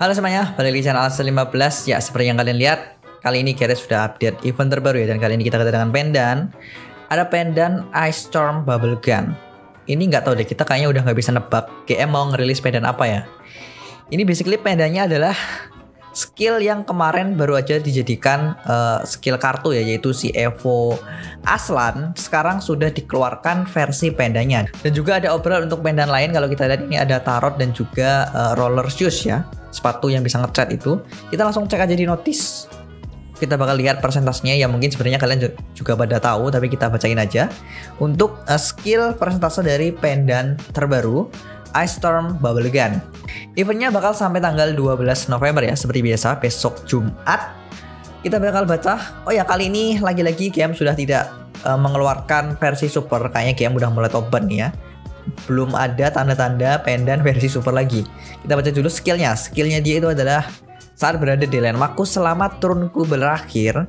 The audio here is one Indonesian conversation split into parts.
Halo semuanya, balik di channel Alsa15. Ya, seperti yang kalian lihat, kali ini Gareth sudah update event terbaru ya. Dan kali ini kita kedatangan pendan. Ada pendan Ice Storm Bubble Gun. Ini nggak tahu deh, kita kayaknya udah nggak bisa nebak GM mau ngerilis pendan apa ya. Ini basically pendannya adalah skill yang kemarin baru aja dijadikan skill kartu ya, yaitu si Evo Aslan. Sekarang sudah dikeluarkan versi pendanya. Dan juga ada overall untuk pendan lain. Kalau kita lihat ini ada tarot dan juga roller shoes ya, sepatu yang bisa ngecat itu. Kita langsung cek aja di notice. Kita bakal lihat persentasenya ya, mungkin sebenarnya kalian juga pada tahu, tapi kita bacain aja. Untuk skill persentase dari pendan terbaru Ice Storm Bubble Gun. Eventnya bakal sampai tanggal 12 November ya, seperti biasa besok Jumat. Kita bakal baca. Oh ya, kali ini lagi-lagi game sudah tidak mengeluarkan versi super. Kayaknya game udah mulai tobat nih ya. Belum ada tanda-tanda pendan versi super lagi. Kita baca dulu skillnya. Skillnya dia itu adalah saat berada di landmarkku selama turunku berakhir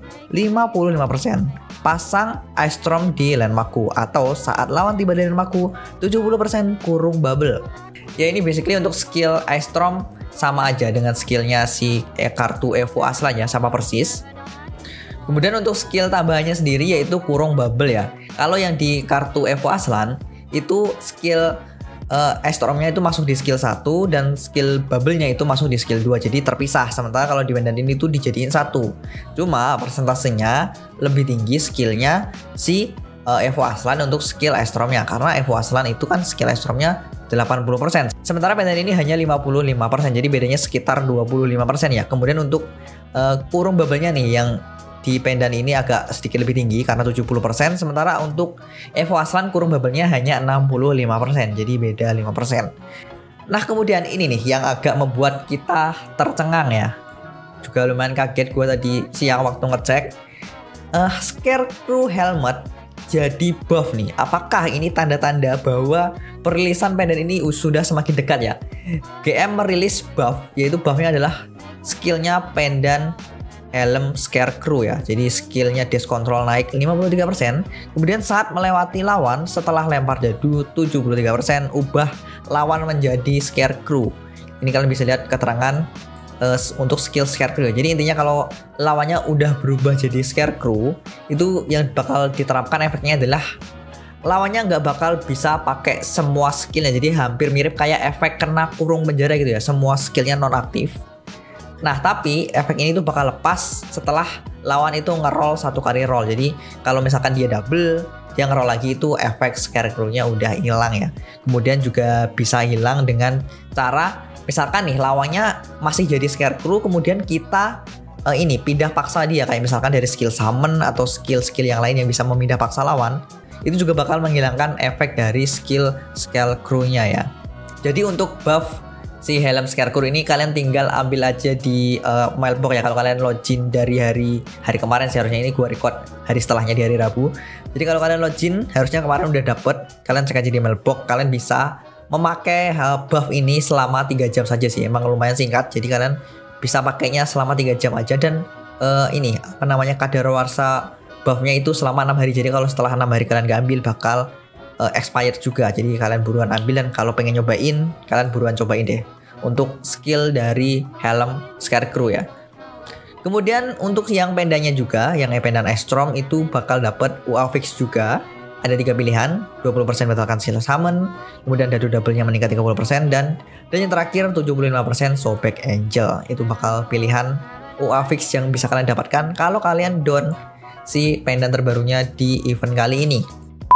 55%. Pasang Ice Storm di landmarkku, atau saat lawan tiba di landmarkku 70% kurung bubble. Ya, ini basically untuk skill Ice Storm sama aja dengan skillnya si kartu Evo Aslan ya, sama persis. Kemudian untuk skill tambahannya sendiri yaitu kurung bubble ya. Kalau yang di kartu Evo Aslan itu skill Ice Storm-nya itu masuk di skill 1 dan skill bubble-nya itu masuk di skill 2. Jadi terpisah. Sementara kalau di pendan ini tuh dijadiin satu. Cuma persentasenya lebih tinggi skillnya si Evo Aslan untuk skill Ice Storm-nya. Karena Evo Aslan itu kan skill Ice Storm-nya 80%. Sementara pendan ini hanya 55%. Jadi bedanya sekitar 25% ya. Kemudian untuk kurung bubble-nya nih yang di pendan ini agak sedikit lebih tinggi karena 70%, sementara untuk Evo Aslan kurung bubble-nya hanya 65%, jadi beda 5%. Nah, kemudian ini nih yang agak membuat kita tercengang ya. Juga lumayan kaget gue tadi siang waktu ngecek. Scarecrow helmet jadi buff nih. Apakah ini tanda-tanda bahwa perilisan pendan ini sudah semakin dekat ya? GM merilis buff, yaitu buffnya adalah skillnya pendan helm Scarecrow ya. Jadi skillnya dash control naik 53%. Kemudian saat melewati lawan setelah lempar jadu 73%, ubah lawan menjadi Scarecrow. Ini kalian bisa lihat keterangan untuk skill Scarecrow. Jadi intinya kalau lawannya udah berubah jadi Scarecrow, itu yang bakal diterapkan efeknya adalah lawannya nggak bakal bisa pakai semua skillnya. Jadi hampir mirip kayak efek kena kurung penjara gitu ya. Semua skillnya nonaktif. Nah, tapi efek ini tuh bakal lepas setelah lawan itu ngeroll satu kali roll. Jadi kalau misalkan dia double, dia ngeroll lagi, itu efek Scarecrow-nya udah hilang ya. Kemudian juga bisa hilang dengan cara misalkan nih lawannya masih jadi Scarecrow, kemudian kita ini pindah paksa dia, kayak misalkan dari skill summon atau skill-skill yang lain yang bisa memindah paksa lawan, itu juga bakal menghilangkan efek dari skill Scarecrow-nya ya. Jadi untuk buff si helm Scarecrow ini kalian tinggal ambil aja di mailbox ya. Kalau kalian login dari hari kemarin, seharusnya ini gua record hari setelahnya di hari Rabu. Jadi kalau kalian login harusnya kemarin udah dapet. Kalian cek aja di mailbox, kalian bisa memakai buff ini selama 3 jam saja sih. Emang lumayan singkat, jadi kalian bisa pakainya selama 3 jam aja. Dan ini apa namanya, kadaluarsa buffnya itu selama 6 hari. Jadi kalau setelah 6 hari kalian gak ambil bakal expired juga. Jadi kalian buruan ambil, dan kalau pengen nyobain kalian buruan cobain deh untuk skill dari helm Scarecrow ya. Kemudian untuk yang pendanya juga, yang pendan Ice Storm itu bakal dapat UA fix juga. Ada 3 pilihan, 20% batalkan skill summon, kemudian dadu double-nya meningkat 30%, dan yang terakhir 75% sobek angel. Itu bakal pilihan UA fix yang bisa kalian dapatkan kalau kalian down si pendan terbarunya di event kali ini.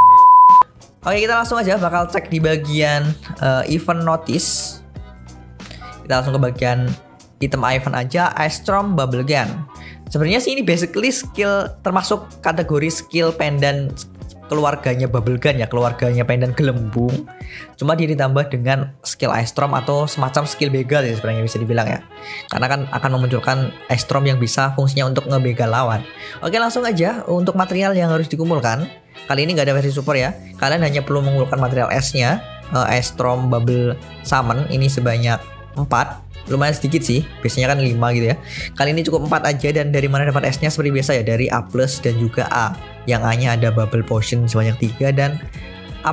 Oke, kita langsung aja bakal cek di bagian event notice. Kita langsung ke bagian item event aja, Ice Storm Bubble Gun. Sebenarnya sih ini basically skill, termasuk kategori skill pendan keluarganya Bubble Gun ya, keluarganya pendan gelembung. Cuma dia ditambah dengan skill Ice Storm atau semacam skill begal ya sebenarnya bisa dibilang ya. Karena kan akan memunculkan Ice Storm yang bisa fungsinya untuk ngebegal lawan. Oke, langsung aja untuk material yang harus dikumpulkan. Kali ini nggak ada versi super ya. Kalian hanya perlu mengumpulkan material S-nya, Ice Storm Bubble Summon ini sebanyak 4. Lumayan sedikit sih, biasanya kan 5 gitu ya. Kali ini cukup 4 aja. Dan dari mana dapat S-nya? Seperti biasa ya, dari A+ dan juga A. Yang A-nya ada Bubble Potion sebanyak 3 dan A+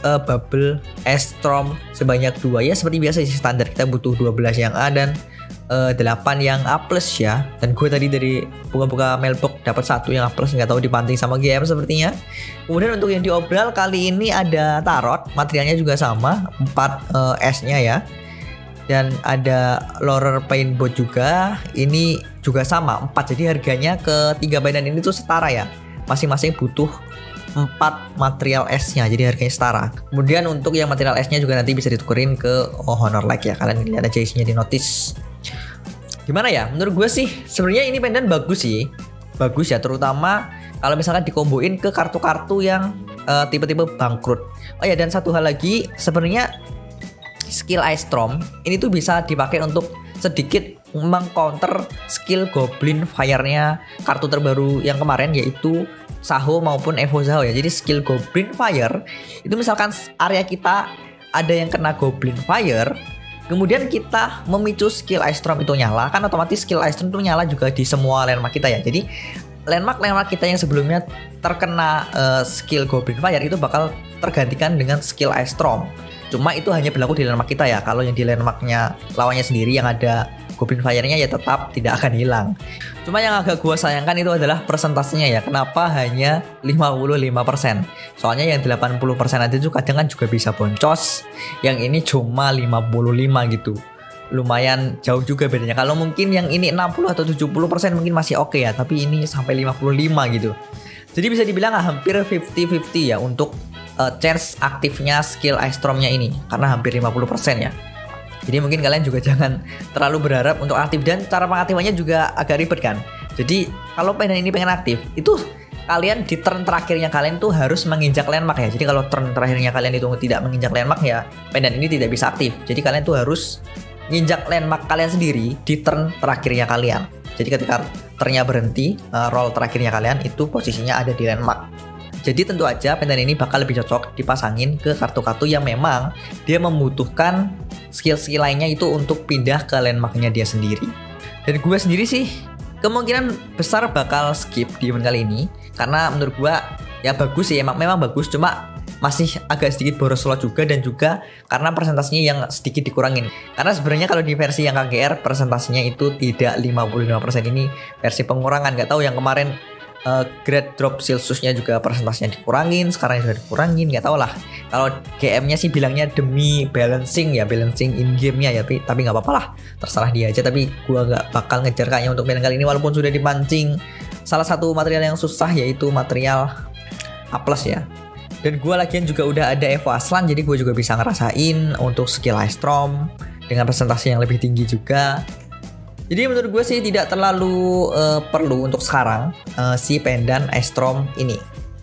Bubble Ice Storm sebanyak 2. Ya seperti biasa sih standar, kita butuh 12 yang A dan 8 yang A+ ya. Dan gue tadi dari buka-buka mailbox dapat 1 yang A+, nggak tahu dibanting sama GM sepertinya. Kemudian untuk yang diobral kali ini ada tarot, materialnya juga sama, 4 S-nya ya. Dan ada Laurer Paintbot juga, ini juga sama 4. Jadi harganya ketiga mainan ini tuh setara ya. Masing-masing butuh 4 material S-nya, jadi harganya setara. Kemudian untuk yang material S-nya juga nanti bisa ditukerin ke Honor Like ya. Kalian lihat aja isinya di notice. Gimana ya? Menurut gue sih sebenarnya ini pendant bagus sih. Bagus ya, terutama kalau misalkan dikomboin ke kartu-kartu yang tipe-tipe bangkrut. Oh ya, dan satu hal lagi, sebenarnya skill Ice Storm ini tuh bisa dipakai untuk sedikit mengcounter skill Goblin Fire-nya kartu terbaru yang kemarin, yaitu Saho maupun Evo Saho ya. Jadi skill Goblin Fire itu misalkan area kita ada yang kena Goblin Fire, kemudian kita memicu skill Ice Storm itu nyala, kan otomatis skill Ice Storm itu nyala juga di semua landmark kita ya. Jadi landmark kita yang sebelumnya terkena skill Goblin Fire itu bakal tergantikan dengan skill Ice Storm. Cuma itu hanya berlaku di landmark kita ya. Kalau yang di landmarknya lawannya sendiri yang ada Goblin Fire-nya ya tetap tidak akan hilang. Cuma yang agak gua sayangkan itu adalah persentasenya ya. Kenapa hanya 55%? Soalnya yang 80% aja tuh kadang kan juga bisa boncos. Yang ini cuma 55 gitu. Lumayan jauh juga bedanya. Kalau mungkin yang ini 60 atau 70% mungkin masih oke ya. Tapi ini sampai 55 gitu. Jadi bisa dibilang hampir 50-50 ya untuk chance aktifnya skill Ice Storm-nya ini. Karena hampir 50% ya. Jadi mungkin kalian juga jangan terlalu berharap untuk aktif, dan cara pengaktifannya juga agak ribet kan. Jadi kalau pendant ini pengen aktif, itu kalian di turn terakhirnya kalian tuh harus menginjak landmark ya. Jadi kalau turn terakhirnya kalian itu tidak menginjak landmark ya, pendant ini tidak bisa aktif. Jadi kalian tuh harus nginjak landmark kalian sendiri di turn terakhirnya kalian. Jadi ketika turnnya berhenti, roll terakhirnya kalian itu posisinya ada di landmark. Jadi tentu aja pendant ini bakal lebih cocok dipasangin ke kartu-kartu yang memang dia membutuhkan skill-skill lainnya itu untuk pindah ke landmarknya dia sendiri. Dan gue sendiri sih kemungkinan besar bakal skip di event kali ini, karena menurut gue ya bagus sih, memang bagus, cuma masih agak sedikit boros slot juga, dan juga karena presentasinya yang sedikit dikurangin. Karena sebenarnya kalau di versi yang KGR presentasinya itu tidak 55%, ini versi pengurangan. Gak tahu yang kemarin Great Drop Celsiusnya juga presentasinya dikurangin, sekarang sudah dikurangin, nggak tahu lah. Kalau GM-nya sih bilangnya demi balancing ya, balancing in game-nya ya, tapi nggak apa-apa lah, terserah dia aja. Tapi gua nggak bakal ngejar kayaknya untuk main kali ini, walaupun sudah dipancing salah satu material yang susah, yaitu material A+ ya. Dan gua lagian juga udah ada Evo Aslan, jadi gue juga bisa ngerasain untuk skill Ice Storm dengan presentasi yang lebih tinggi juga. Jadi menurut gue sih tidak terlalu perlu untuk sekarang si pendant Ice Storm ini.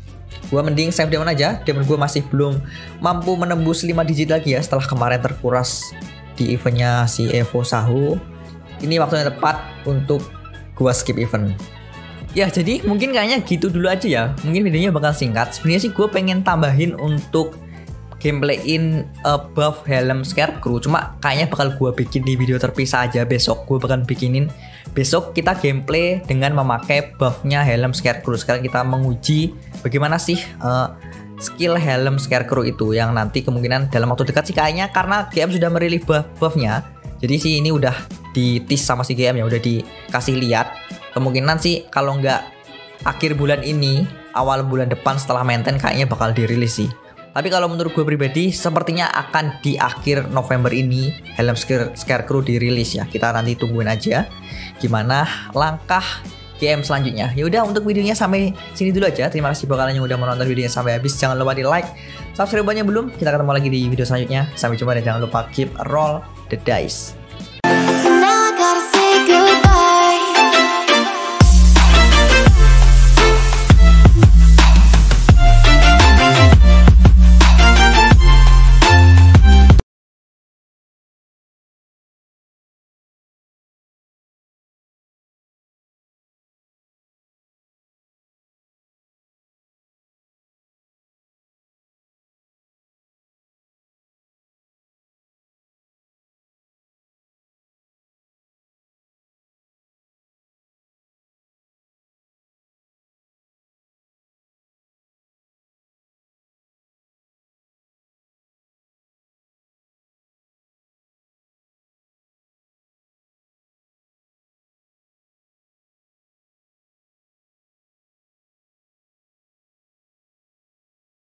Gue mending save demon aja. Demon gue masih belum mampu menembus 5 digit lagi ya setelah kemarin terkuras di eventnya si Evo Saho. Ini waktunya tepat untuk gue skip event. Ya jadi mungkin kayaknya gitu dulu aja ya. Mungkin videonya bakal singkat. Sebenarnya sih gue pengen tambahin untuk gameplayin buff helm Scarecrow, cuma kayaknya bakal gue bikin di video terpisah aja. Besok gue bakal bikinin, besok kita gameplay dengan memakai buffnya helm Scarecrow. Sekarang kita menguji bagaimana sih skill helm Scarecrow itu, yang nanti kemungkinan dalam waktu dekat sih kayaknya, karena GM sudah merilis buffnya. Jadi sih ini udah di tease sama si GM ya, udah dikasih lihat. Kemungkinan sih kalau nggak akhir bulan ini, awal bulan depan setelah maintain kayaknya bakal dirilis sih. Tapi kalau menurut gue pribadi sepertinya akan di akhir November ini helm Scarecrow dirilis ya. Kita nanti tungguin aja gimana langkah GM selanjutnya. Ya udah, untuk videonya sampai sini dulu aja. Terima kasih buat kalian yang udah menonton videonya sampai habis. Jangan lupa di like, subscribe-nya belum. Kita ketemu lagi di video selanjutnya. Sampai jumpa dan jangan lupa keep roll the dice.